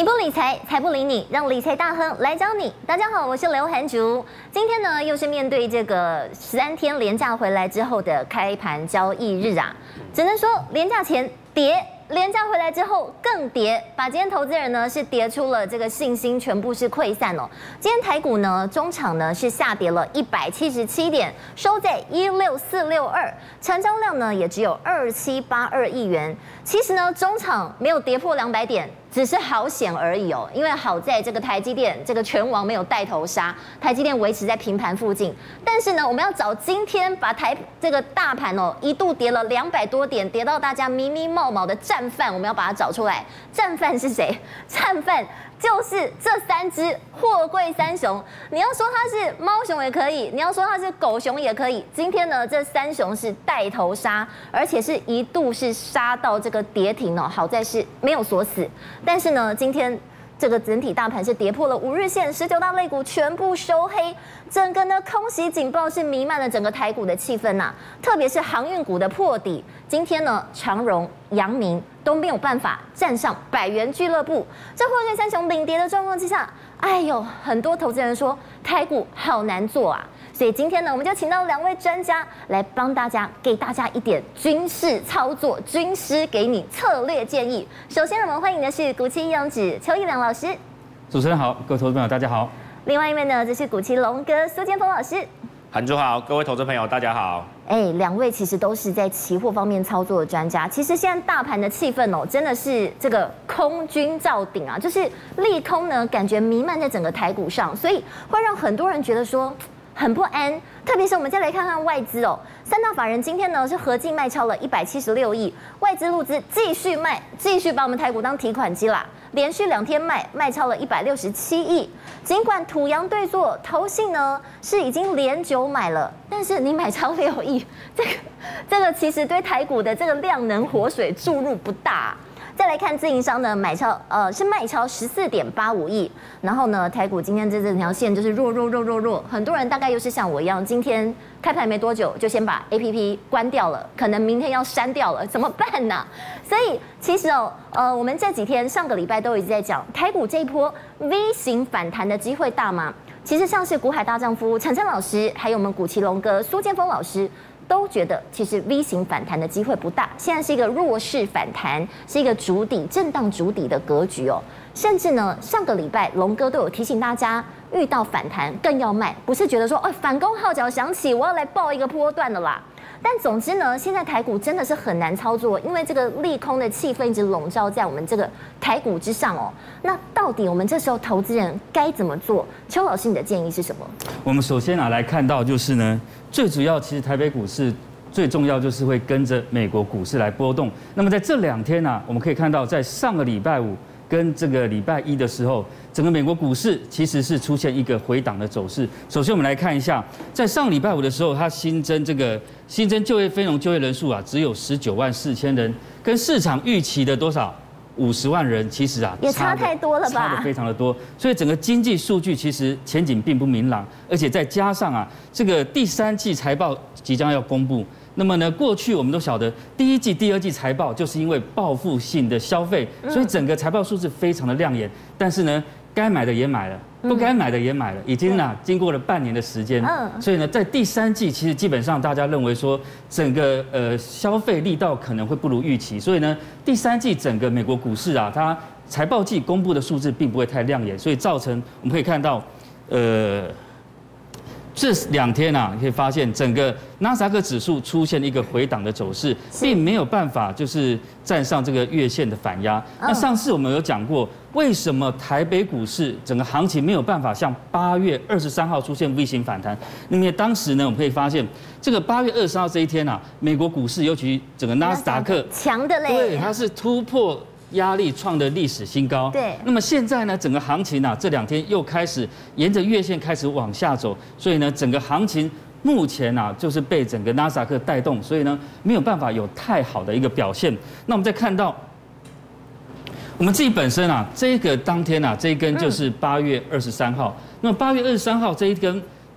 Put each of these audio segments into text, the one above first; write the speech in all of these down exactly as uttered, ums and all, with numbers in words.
你不理财，财不理你，让理财大亨来教你。大家好，我是刘涵竹。今天呢，又是面对这个十三天连假回来之后的开盘交易日啊，只能说连假前跌。 连假回来之后更跌，把今天投资人呢是跌出了这个信心，全部是溃散哦。今天台股呢中场呢是下跌了一百七十七点，收在一六四六二，成交量呢也只有二七八二亿元。其实呢中场没有跌破两百点。 只是好险而已哦，因为好在这个台积电这个拳王没有带头杀，台积电维持在平盘附近。但是呢，我们要找今天把台这个大盘哦一度跌了两百多点，跌到大家迷迷冒冒的战犯，我们要把它找出来。战犯是谁？战犯就是这三只货柜三雄。你要说它是猫熊也可以，你要说它是狗熊也可以。今天呢，这三雄是带头杀，而且是一度是杀到这个跌停哦，好在是没有锁死。 但是呢，今天这个整体大盘是跌破了五日线，十九大类股全部收黑，整个呢空袭警报是弥漫了整个台股的气氛呐、啊，特别是航运股的破底，今天呢长荣、阳明都没有办法站上百元俱乐部，这货柜三雄领跌的状况之下，哎呦，很多投资人说台股好难做啊。 所以今天呢，我们就请到两位专家来帮大家，给大家一点军事操作，军师给你策略建议。首先，我们欢迎的是股期勇子邱义良老师。 主持人好，各位投资朋友大家好。 另外一位呢，这是股期龙哥苏建峰老师。 涵竹好，各位投资朋友大家好。 哎，两位其实都是在期货方面操作的专家。其实现在大盘的气氛哦，真的是这个空军照顶啊，就是利空呢，感觉弥漫在整个台股上，所以会让很多人觉得说。 很不安，特别是我们再来看看外资哦，三大法人今天呢是合计卖超了一百七十六亿，外资入资继续卖，继续把我们台股当提款机啦，连续两天卖，卖超了一百六十七亿。尽管土洋对坐，投信呢是已经连九买了，但是你买超六亿，这个这个其实对台股的这个量能活水注入不大、啊。 再来看自营商呢，买超呃是卖超十四点八五亿，然后呢，台股今天这整条线就是弱弱弱弱弱，很多人大概又是像我一样，今天开盘没多久就先把 A P P 关掉了，可能明天要删掉了，怎么办呢？所以其实哦，呃，我们这几天上个礼拜都一直在讲台股这一波 V 型反弹的机会大吗？其实像是股海大丈夫陈晨老师，还有我们股期龙哥苏建峰老师。 都觉得其实 V 型反弹的机会不大，现在是一个弱势反弹，是一个筑底震荡筑底的格局哦。甚至呢，上个礼拜龙哥都有提醒大家，遇到反弹更要卖，不是觉得说哦反攻号角响起，我要来爆一个波段的啦。但总之呢，现在台股真的是很难操作，因为这个利空的气氛一直笼罩在我们这个台股之上哦。那到底我们这时候投资人该怎么做？邱老师，你的建议是什么？ 我们首先啊来看到就是呢。 最主要，其实台北股市最重要就是会跟着美国股市来波动。那么在这两天呢、啊，我们可以看到，在上个礼拜五跟这个礼拜一的时候，整个美国股市其实是出现一个回档的走势。首先，我们来看一下，在上礼拜五的时候，它新增这个新增就业非农就业人数啊，只有十九万四千人，跟市场预期的多少？ 五十万人其实啊， 也差太多了吧？ 差的非常的多，所以整个经济数据其实前景并不明朗，而且再加上啊，这个第三季财报即将要公布，那么呢，过去我们都晓得第一季、第二季财报就是因为报复性的消费，所以整个财报数字非常的亮眼，但是呢，该买的也买了。 不该买的也买了，已经呢经过了半年的时间，所以呢，在第三季其实基本上大家认为说整个呃消费力道可能会不如预期，所以呢，第三季整个美国股市啊，它财报季公布的数字并不会太亮眼，所以造成我们可以看到，呃。 这两天啊，你可以发现整个纳斯达克指数出现一个回档的走势，并没有办法就是站上这个月线的反压。那上次我们有讲过，为什么台北股市整个行情没有办法像八月二十三号出现 V 型反弹？那么当时呢，我们可以发现，这个八月二十三号这一天啊，美国股市尤其整个纳斯达克强的嘞， 对，它是突破。 压力创的历史新高。 对。 那么现在呢，整个行情啊，这两天又开始沿着月线开始往下走，所以呢，整个行情目前啊，就是被整个纳斯达克带动，所以呢，没有办法有太好的一个表现。那我们再看到。 我们自己本身啊，这个当天啊，这一根就是八月二十三号。那么八月二十三号这一根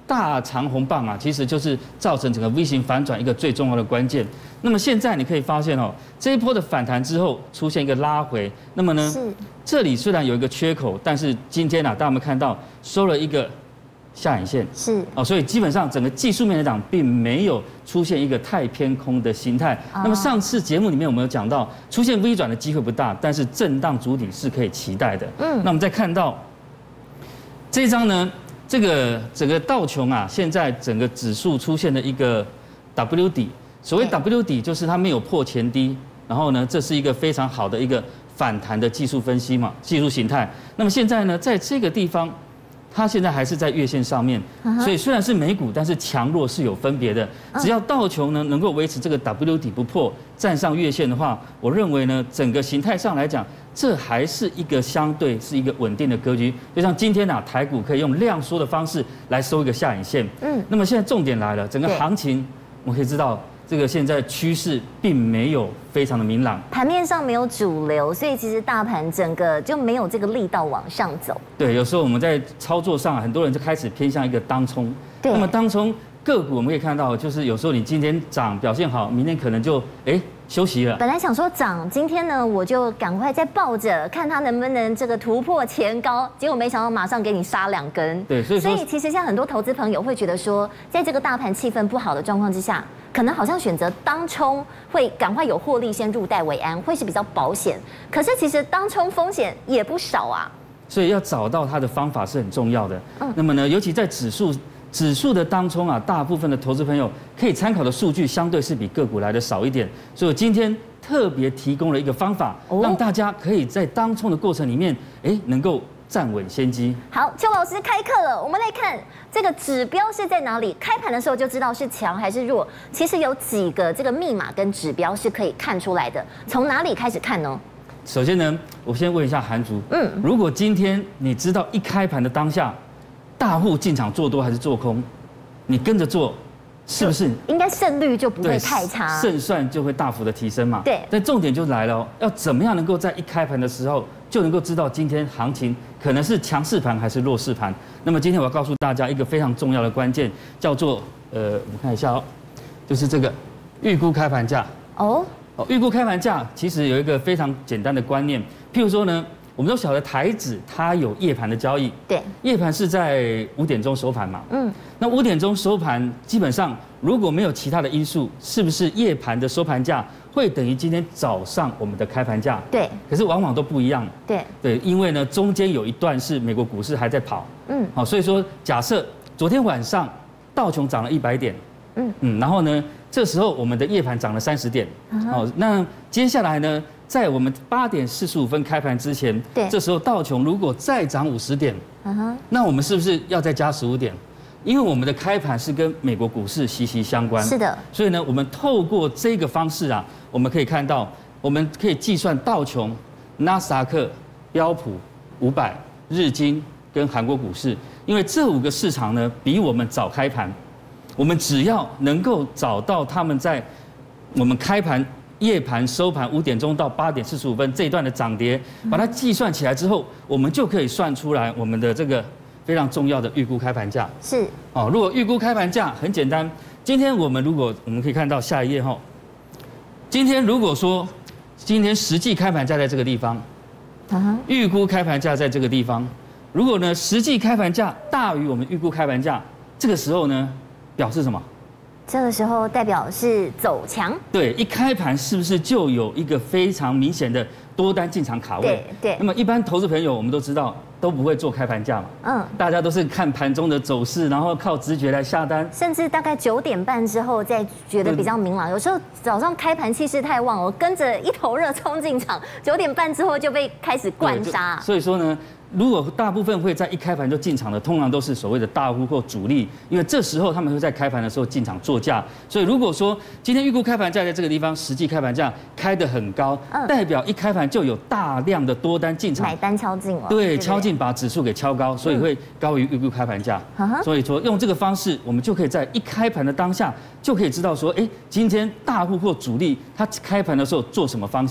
大长红棒啊，其实就是造成整个 V 型反转一个最重要的关键。那么现在你可以发现哦，这一波的反弹之后出现一个拉回，那么呢，这里虽然有一个缺口，但是今天啊，大家有没有看到收了一个下影线？ 是哦，所以基本上整个技术面来讲，并没有出现一个太偏空的形态。那么上次节目里面有没有讲到，出现 V 转的机会不大，但是震荡筑底是可以期待的。嗯，那我们再看到这一张呢？这个整个道琼啊，现在整个指数出现了一个 W 底，所谓 W 底就是它没有破前低，然后呢，这是一个非常好的一个反弹的技术分析嘛，技术形态。那么现在呢，在这个地方，它现在还是在月线上面，所以虽然是美股，但是强弱是有分别的。只要道琼呢能够维持这个 W 底不破，站上月线的话，我认为呢，整个形态上来讲，这还是一个相对是一个稳定的格局。就像今天啊，台股可以用量缩的方式来收一个下影线。嗯，那么现在重点来了，整个行情我们可以知道。这个现在趋势并没有非常的明朗， 盘面上没有主流，所以其实大盘整个就没有这个力道往上走。 对，有时候我们在操作上，很多人就开始偏向一个当冲。 对， 那么当冲个股我们可以看到，就是有时候你今天涨表现好，明天可能就哎休息了。 本来想说涨，今天呢我就赶快再抱着，看它能不能这个突破前高，结果没想到马上给你杀两根。 对，所以所以其实现在很多投资朋友会觉得说，在这个大盘气氛不好的状况之下，可能好像选择当冲会赶快有获利先入袋为安，会是比较保险。可是其实当冲风险也不少啊。 所以要找到它的方法是很重要的。嗯，那么呢，尤其在指数。指数的当冲啊，大部分的投资朋友可以参考的数据相对是比个股来的少一点，所以我今天特别提供了一个方法，让大家可以在当冲的过程里面，哎，能够站稳先机。 好，邱老师开课了，我们来看这个指标是在哪里？开盘的时候就知道是强还是弱。其实有几个这个密码跟指标是可以看出来的，从哪里开始看呢？ 首先呢，我先问一下韩竹，嗯，如果今天你知道一开盘的当下，大户进场做多还是做空，你跟着做，是不是应该胜率就不会太差， 胜算就会大幅的提升嘛？ 对。 但重点就来了哦，要怎么样能够在一开盘的时候就能够知道今天行情可能是强势盘还是弱势盘？那么今天我要告诉大家一个非常重要的关键，叫做呃，我们看一下哦，就是这个预估开盘价哦。哦，预估开盘价其实有一个非常简单的观念，譬如说呢。我们都晓得台指它有夜盘的交易， 对， 夜盘是在五点钟收盘嘛，嗯，那五点钟收盘基本上如果没有其他的因素，是不是夜盘的收盘价会等于今天早上我们的开盘价？ 对， 可是往往都不一样， 对， 对，因为呢中间有一段是美国股市还在跑，嗯，好，所以说假设昨天晚上道琼涨了一百点，嗯嗯，然后呢这时候我们的夜盘涨了三十点，好，那接下来呢？在我们八点四十五分开盘之前， 对， 这时候道琼如果再涨五十点，嗯哼，那我们是不是要再加十五点？因为我们的开盘是跟美国股市息息相关， 是的。 所以呢，我们透过这个方式啊，我们可以看到，我们可以计算道琼、纳斯达克、标普五百、日经跟韩国股市，因为这五个市场呢比我们早开盘，我们只要能够找到他们在我们开盘。夜盘收盘五点钟到八点四十五分这一段的涨跌，把它计算起来之后，我们就可以算出来我们的这个非常重要的预估开盘价。 是哦，如果预估开盘价很简单，今天我们如果我们可以看到下一页哈，今天如果说今天实际开盘价在这个地方，预估开盘价在这个地方，如果呢实际开盘价大于我们预估开盘价，这个时候呢表示什么？ 这个时候代表是走强， 对，一开盘是不是就有一个非常明显的多单进场卡位？ 对对。 那么一般投资朋友我们都知道都不会做开盘价嘛，嗯，大家都是看盘中的走势，然后靠直觉来下单， 甚至大概九点半之后再觉得比较明朗。有时候早上开盘气势太旺，我跟着一头热冲进场，九点半之后就被开始灌杀。 所以说呢。如果大部分会在一开盘就进场的，通常都是所谓的大户或主力，因为这时候他们会在开盘的时候进场做价。所以如果说今天预估开盘价在这个地方，实际开盘价开得很高，嗯、代表一开盘就有大量的多单进场， 买单敲进了， 对，敲进把指数给敲高，所以会高于预估开盘价。嗯、所以说用这个方式，我们就可以在一开盘的当下就可以知道说，哎，今天大户或主力他开盘的时候做什么方向。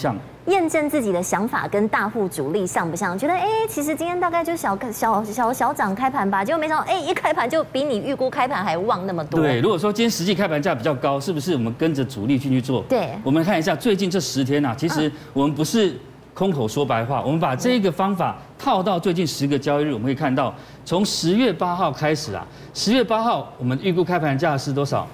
验证自己的想法跟大户主力像不像？觉得哎，其实今天大概就小小小小涨开盘吧，结果没想到哎，一开盘就比你预估开盘还旺那么多。 对，如果说今天实际开盘价比较高，是不是我们跟着主力进去做？ 对， 我们看一下最近这十天啊，其实我们不是空口说白话，我们把这个方法套到最近十个交易日，我们可以看到，从十月八号开始啊，十月八号我们预估开盘价是多少？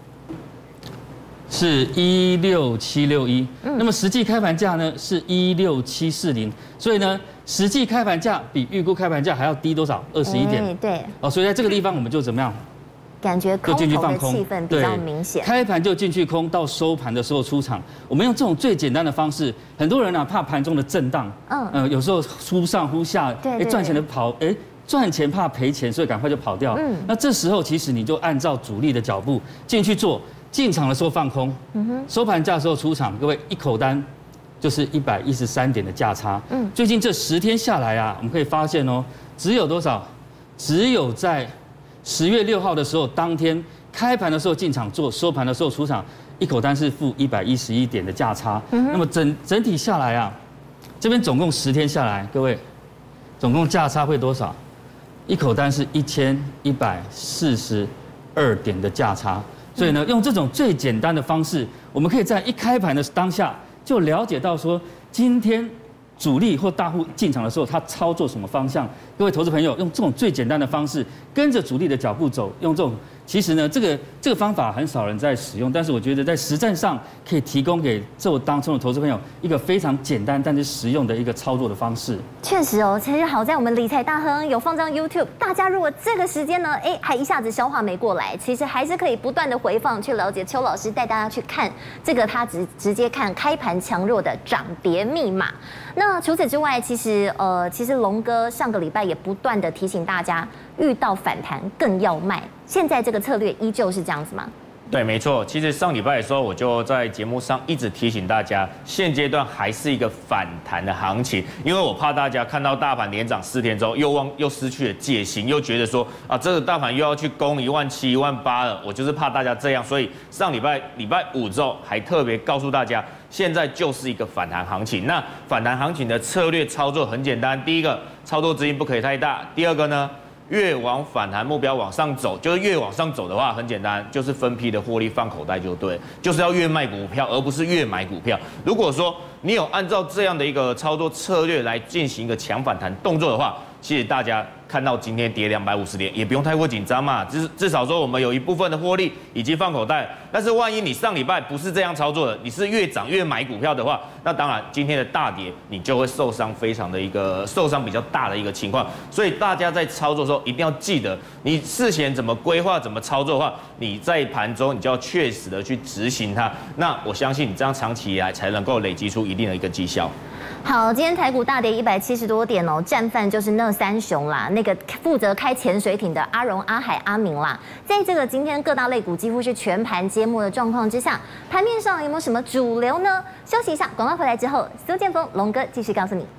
是一六七六一，那么实际开盘价呢是一六七四零，所以呢，实际开盘价比预估开盘价还要低多少？二十一点。 对。 哦，所以在这个地方我们就怎么样？ 感觉空头的气氛比较明显。 开盘就进去空，到收盘的时候出场。我们用这种最简单的方式，很多人啊怕盘中的震荡，嗯，呃，有时候忽上忽下，哎，赚钱的跑，哎。赚钱怕赔钱，所以赶快就跑掉。嗯，那这时候其实你就按照主力的脚步进去做，进场的时候放空，嗯哼，收盘价的时候出场，各位一口单就是一百一十三点的价差。嗯，最近这十天下来啊，我们可以发现哦，只有多少？只有在十月六号的时候，当天开盘的时候进场做，收盘的时候出场，一口单是负一百一十一点的价差。嗯，那么整整体下来啊，这边总共十天下来，各位总共价差会多少？一口单是一千一百四十二点的价差，所以呢，用这种最简单的方式，我们可以在一开盘的当下就了解到说，今天主力或大户进场的时候，他操作什么方向。各位投资朋友，用这种最简单的方式，跟着主力的脚步走，用这种。其实呢，这个这个方法很少人在使用，但是我觉得在实战上可以提供给这当中的投资朋友一个非常简单但是实用的一个操作的方式。 确实哦，其实好在我们理财大亨有放上 YouTube， 大家如果这个时间呢，哎，还一下子消化没过来，其实还是可以不断的回放去了解邱老师带大家去看这个他直直接看开盘强弱的涨跌密码。那除此之外，其实呃，其实龙哥上个礼拜也不断的提醒大家，遇到反弹更要卖。现在这个策略依旧是这样子吗？ 对，没错。其实上礼拜的时候，我就在节目上一直提醒大家，现阶段还是一个反弹的行情，因为我怕大家看到大盘连涨四天之后，又忘又失去了戒心，又觉得说啊，这个大盘又要去攻一万七、一万八了。我就是怕大家这样，所以上礼拜礼拜五之后，还特别告诉大家，现在就是一个反弹行情。那反弹行情的策略操作很简单，第一个，操作资金不可以太大；第二个呢，越往反弹目标往上走，就是越往上走的话，很简单，就是分批的获利放口袋就对，就是要越卖股票，而不是越买股票。如果说你有按照这样的一个操作策略来进行一个强反弹动作的话，其实大家看到今天跌两百五十点，也不用太过紧张嘛。至至少说我们有一部分的获利已经放口袋。但是万一你上礼拜不是这样操作的，你是越涨越买股票的话，那当然今天的大跌你就会受伤，非常的一个受伤比较大的一个情况。所以大家在操作的时候一定要记得，你事前怎么规划、怎么操作的话，你在盘中你就要确实的去执行它。那我相信你这样长期以来才能够累积出一定的一个绩效。 好，今天台股大跌一百七十多点哦，战犯就是那三雄啦，那个负责开潜水艇的阿荣、阿海、阿明啦。在这个今天各大类股几乎是全盘皆末的状况之下，盘面上有没有什么主流呢？休息一下，广告回来之后，苏建峰龙哥继续告诉你。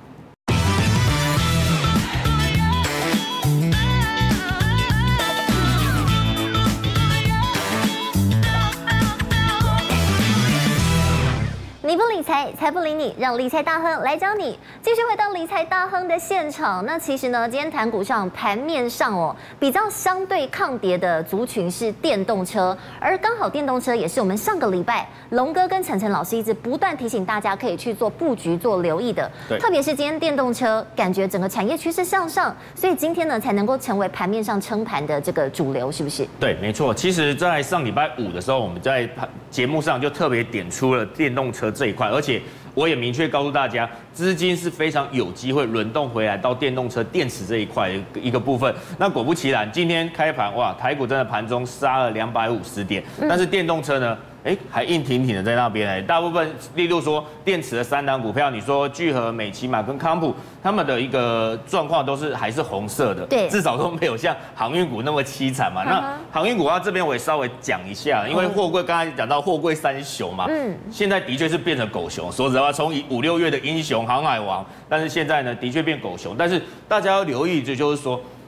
你不理财，财不理你，让理财大亨来教你。继续回到理财大亨的现场，那其实呢，今天台股上盘面上哦，比较相对抗跌的族群是电动车，而刚好电动车也是我们上个礼拜龙哥跟晨晨老师一直不断提醒大家可以去做布局、做留意的。特别是今天电动车，感觉整个产业趋势向上，所以今天呢才能够成为盘面上撑盘的这个主流，是不是？ 对，没错。其实，在上礼拜五的时候，我们在节目上就特别点出了电动车这一块，而且我也明确告诉大家，资金是非常有机会轮动回来到电动车电池这一块一个部分。那果不其然，今天开盘哇，台股真的盘中杀了两百五十点，但是电动车呢？哎，还硬挺挺的在那边哎，大部分，例如说电池的三档股票，你说聚合、美骑马跟康普，他们的一个状况都是还是红色的， 对， 至少都没有像航运股那么凄惨嘛。那航运股啊这边我也稍微讲一下，因为货柜刚才讲到货柜三雄嘛，嗯，现在的确是变成狗熊。说实话，从五六月的英雄航海王，但是现在呢的确变狗熊。但是大家要留意，这就是说。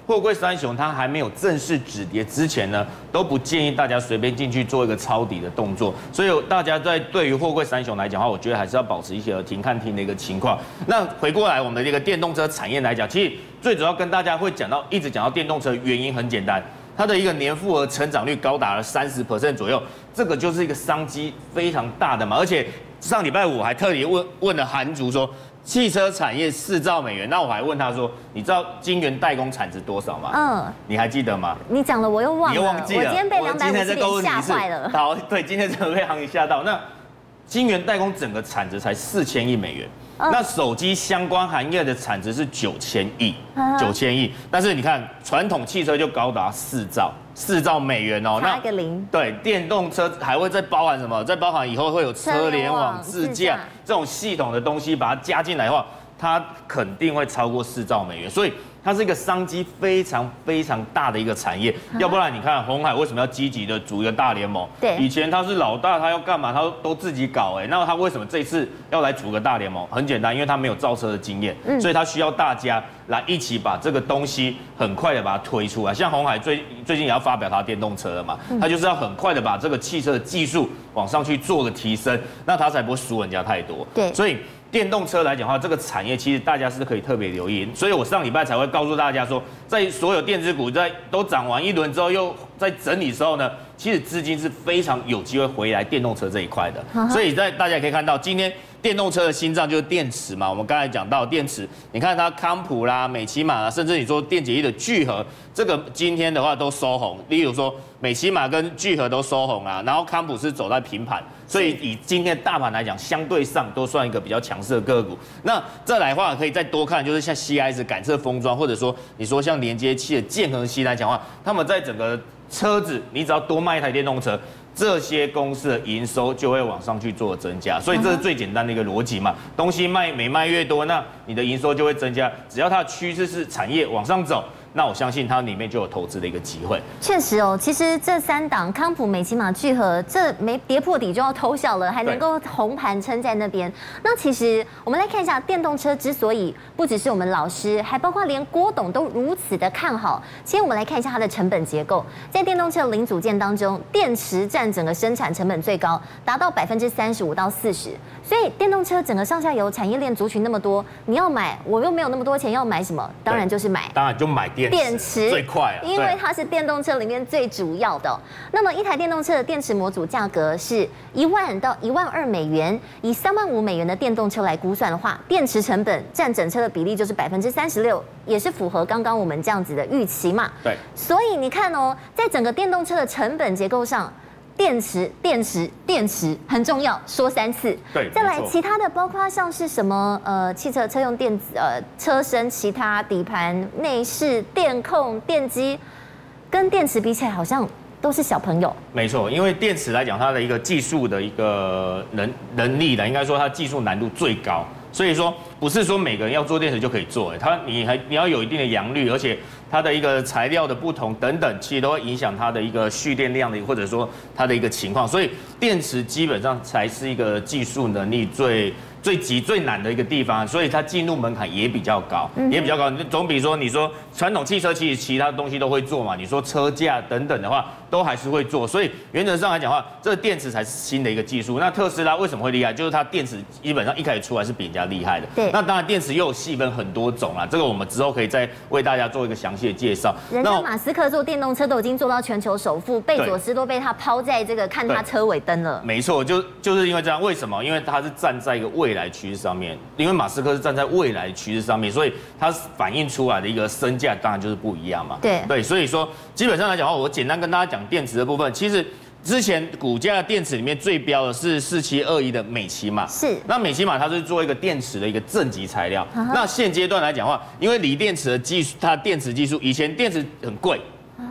货柜三雄它还没有正式止跌之前呢，都不建议大家随便进去做一个抄底的动作。所以大家在对于货柜三雄来讲的话，我觉得还是要保持一些停看听的一个情况。那回过来我们的这个电动车产业来讲，其实最主要跟大家会讲到，一直讲到电动车，原因很简单，它的一个年复合成长率高达了三十 percent 左右，这个就是一个商机非常大的嘛。而且上礼拜五还特别问问了韩竹说，汽车产业四兆美元，那我还问他说，你知道晶圆代工产值多少吗？嗯，你还记得吗？ 你讲了，我又忘了， 你又忘记了。 我今天被两百五十点吓坏了。 好，对，今天真的被行情吓到。那晶圆代工整个产值才四千亿美元。那手机相关行业的产值是九千亿，九千亿。但是你看，传统汽车就高达四兆，四兆美元哦。 差一个零。 对，电动车还会再包含什么？再包含以后会有车联网、自驾这种系统的东西，把它加进来的话，它肯定会超过四兆美元。所以它是一个商机非常非常大的一个产业。要不然你看鸿海为什么要积极的组一个大联盟？ 对， 以前他是老大，他要干嘛？他都自己搞哎、欸。那他为什么这次要来组个大联盟？很简单，因为他没有造车的经验，嗯、所以他需要大家来一起把这个东西很快的把它推出来。像鸿海最最近也要发表他的电动车了嘛，嗯、他就是要很快的把这个汽车的技术往上去做个提升，那他才不会输人家太多。 对， 所以。电动车来讲的话，这个产业其实大家是可以特别留意，所以我上礼拜才会告诉大家说，在所有电子股在都涨完一轮之后，又在整理的时候呢，其实资金是非常有机会回来电动车这一块的。Uh huh. 所以在大家也可以看到，今天电动车的心脏就是电池嘛，我们刚才讲到电池，你看它康普啦、美骑马啦，甚至你说电解液的聚合，这个今天的话都收红，例如说美骑马跟聚合都收红啊，然后康普是走在平盘。所以以今天大盘来讲，相对上都算一个比较强势的个股。那再来的话，可以再多看，就是像 C I S 感测封装，或者说你说像连接器的建衡系来讲的话，他们在整个车子，你只要多卖一台电动车，这些公司的营收就会往上去做增加。所以这是最简单的一个逻辑嘛。东西卖每卖越多，那你的营收就会增加。只要它的趋势是产业往上走，那我相信它里面就有投资的一个机会。 确实哦，其实这三档康普、美骑马、聚合，这没跌破底就要偷笑了，还能够红盘撑在那边。那其实我们来看一下，电动车之所以不只是我们老师，还包括连郭董都如此的看好。其实我们来看一下它的成本结构，在电动车零组件当中，电池占整个生产成本最高，达到百分之三十五到四十。所以电动车整个上下游产业链族群那么多，你要买，我又没有那么多钱，要买什么？当然就是买， 当然就买电池， 电池最快啊， 因为它是电动车里面最主要的、哦。那么一台电动车的电池模组价格是一万到一万二美元，以三万五美元的电动车来估算的话，电池成本占整车的比例就是百分之三十六，也是符合刚刚我们这样子的预期嘛。 对， 所以你看哦，在整个电动车的成本结构上。电池、电池、电池很重要，说三次。 对， 再来其他的，包括像是什么呃，汽车车用电子呃，车身、其他底盘、内饰、电控、电机，跟电池比起来，好像都是小朋友。 没错，因为电池来讲，它的一个技术的一个能能力的，应该说它技术难度最高。所以说，不是说每个人要做电池就可以做，它你还你要有一定的良率，而且它的一个材料的不同等等，其实都会影响它的一个蓄电量的，或者说它的一个情况。所以电池基本上才是一个技术能力最最急最难的一个地方，所以它进入门槛也比较高，也比较高。总比说你说传统汽车其实其他东西都会做嘛，你说车架等等的话，都还是会做。所以原则上来讲的话，这个电池才是新的一个技术。那特斯拉为什么会厉害？就是它电池基本上一开始出来是比人家厉害的。 对。 那当然电池又有细分很多种啦，这个我们之后可以再为大家做一个详细的介绍。 人家马斯克做电动车都已经做到全球首富，贝佐斯都被他抛在这个看他车尾灯了。 没错，就就是因为这样，为什么？因为他是站在一个未来趋势上面，因为马斯克是站在未来趋势上面，所以他反映出来的一个身价当然就是不一样嘛。 对对，所以说基本上来讲的话，我简单跟大家讲电池的部分，其实。之前股价电池里面最标的是四七二一的美骑马， 是那美骑马它是做一个电池的一个正极材料。Uh huh. 那现阶段来讲的话，因为锂电池的技术，它电池技术以前电池很贵，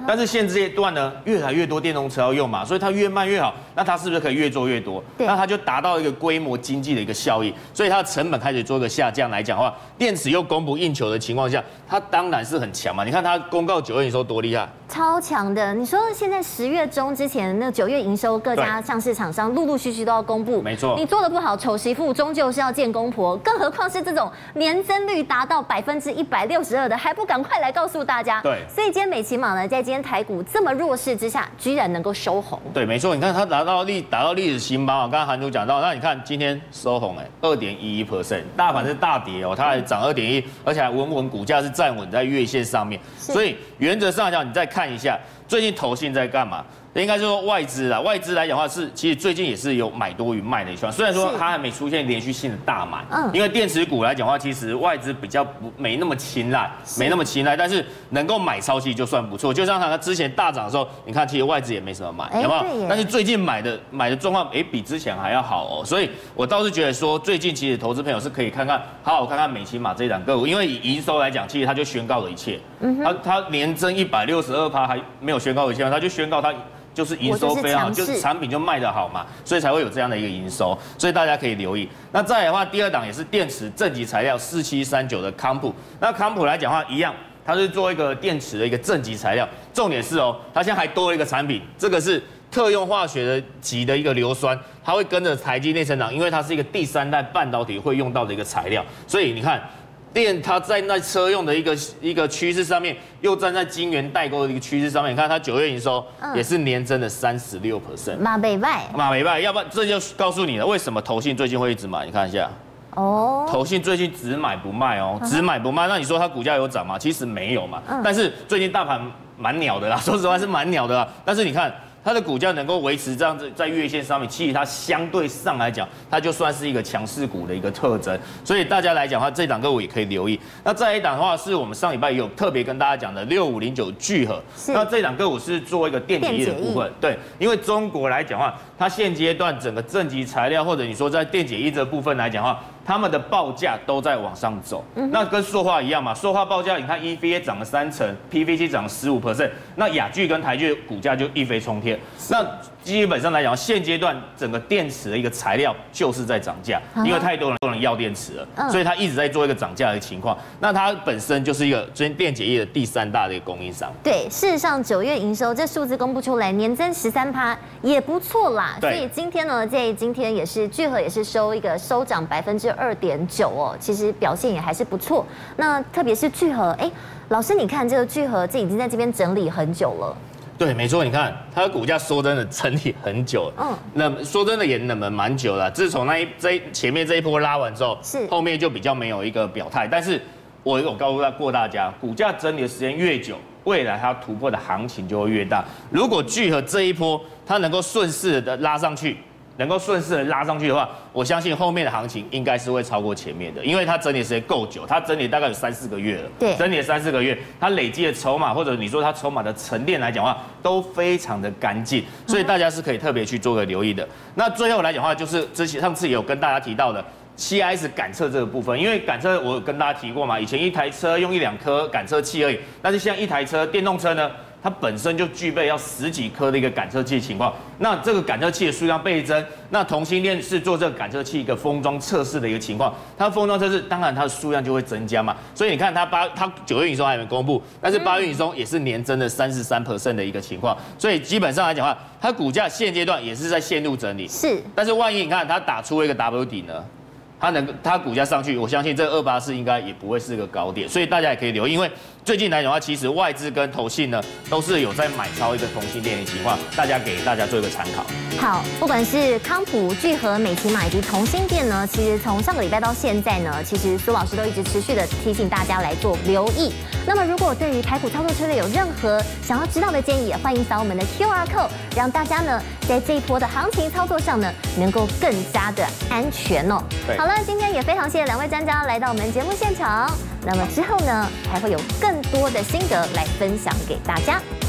但是现阶段呢，越来越多电动车要用嘛，所以它越卖越好，那它是不是可以越做越多？那它就达到一个规模经济的一个效益，所以它的成本开始做一个下降来讲的话，电池又供不应求的情况下，它当然是很强嘛。你看它公告九月营收多厉害， 超强的。你说现在十月中之前那九月营收，各家上市厂商陆陆续续都要公布， 没错。 你做的不好，丑媳妇终究是要见公婆，更何况是这种年增率达到百分之一百六十二的，还不赶快来告诉大家？ 对。 所以今天美琪玛呢，在今天台股这么弱势之下，居然能够收红。 对，没错。你看它达到历达到历史新高啊，刚刚韩主讲到，那你看今天收红哎，二点一一 percent， 大盘是大跌哦，它还涨二点一，而且还稳稳股价是站稳在月线上面，所以原则上来讲，你再看一下最近投信在干嘛？应该是说外资啦，外资来讲的话是，其实最近也是有买多于卖的一双，虽然说它还没出现连续性的大买，嗯，因为电池股来讲的话，其实外资比较不没那么青睐，没那么青睐，但是能够买超其实就算不错。就像它之前大涨的时候，你看其实外资也没什么买，有没有？但是最近买的买的状况，哎，比之前还要好哦，所以我倒是觉得说，最近其实投资朋友是可以看看，好好看看美琪玛这一档个股，因为以营收来讲，其实它就宣告了一切，嗯，它它年增一百六十二趴，还没有宣告一切，它就宣告它。就是营收非常好，就是产品就卖得好嘛，所以才会有这样的一个营收，所以大家可以留意。那再来的话，第二档也是电池正极材料四七三九的康普，那康普来讲的话一样，它是做一个电池的一个正极材料，重点是哦，它现在还多了一个产品，这个是特用化学的级的一个硫酸，它会跟着台积电成长，因为它是一个第三代半导体会用到的一个材料，所以你看。电它在那车用的一个一个趋势上面，又站在晶圆代工的一个趋势上面，你看它九月营收也是年增的三十六 percent， 马北拜， 马北拜，要不然这就告诉你了，为什么投信最近会一直买？你看一下，哦，投信最近只买不卖哦，只买不卖，那你说它股价有涨吗？其实没有嘛，但是最近大盘蛮鸟的啦，说实话是蛮鸟的啦，但是你看。它的股价能够维持这样子在月线上面，其实它相对上来讲，它就算是一个强势股的一个特征。所以大家来讲的话，这档个股也可以留意。那再一档的话，是我们上礼拜也有特别跟大家讲的六五零九聚合。那这档个股是做一个电解液的部分，对，因为中国来讲的话，它现阶段整个正极材料或者你说在电解液这部分来讲的话，他们的报价都在往上走。嗯、那跟塑化一样嘛，塑化报价你看 E V A 涨了三成 ，P V C 涨了十五 percent， 那亚聚跟台聚股价就一飞冲天。那基本上来讲，现阶段整个电池的一个材料就是在涨价，因为太多人都能要电池了，嗯、所以它一直在做一个涨价的情况。那它本身就是一个最近电解液的第三大的一个供应商。 对，事实上九月营收这数字公布出来，年增十三趴也不错啦。所以今天呢，在今天也是聚合也是收一个收涨百分之二点九哦，其实表现也还是不错。那特别是聚合，哎，老师你看这个聚合，这已经在这边整理很久了。 对，没错，你看它的股价说真的整理很久，嗯，那说真的也冷门蛮久了。自从那一这前面这一波拉完之后，是后面就比较没有一个表态。但是我有告诉过大家，股价整理的时间越久，未来它突破的行情就会越大。如果聚合这一波它能够顺势的拉上去。能够顺势的拉上去的话，我相信后面的行情应该是会超过前面的，因为它整理时间够久，它整理大概有三四个月了，对，整理了三四个月，它累积的筹码或者你说它筹码的沉淀来讲的话，都非常的干净，所以大家是可以特别去做个留意的。那最后来讲的话，就是之前上次也有跟大家提到的。C I S 感测这个部分，因为感测我有跟大家提过嘛，以前一台车用一两颗感测器而已，但是现在一台车电动车呢，它本身就具备要十几颗的一个感测器的情况，那这个感测器的数量倍增，那同性恋是做这个感测器一个封装测试的一个情况，它封装测试当然它的数量就会增加嘛，所以你看它八它九月营收还没公布，但是八月营收也是年增的三十三 percent 的一个情况，所以基本上来讲的话，它股价现阶段也是在陷入整理，是，但是万一你看它打出了一个 W 底呢？它能它股价上去，我相信这二八四应该也不会是个高点，所以大家也可以留意，因为最近来讲的话，其实外资跟投信呢都是有在买超一个同性恋的情况，大家给大家做一个参考。 好，不管是康普、聚合、美琪玛以及同心店呢，其实从上个礼拜到现在呢，其实苏老师都一直持续的提醒大家来做留意。那么如果对于台股操作策略有任何想要知道的建议，也欢迎扫我们的 Q R code， 让大家呢在这一波的行情操作上呢能够更加的安全哦。好了。那今天也非常谢谢两位专家来到我们节目现场。那么之后呢，还会有更多的心得来分享给大家。